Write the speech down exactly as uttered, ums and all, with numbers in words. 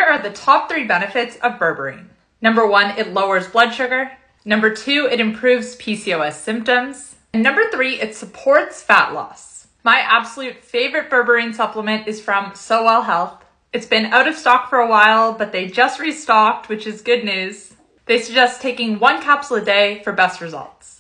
are the top three benefits of berberine. Number one, it lowers blood sugar. Number two, it improves P C O S symptoms. And number three, it supports fat loss. My absolute favorite berberine supplement is from So Well Health. It's been out of stock for a while, but they just restocked, which is good news. They suggest taking one capsule a day for best results.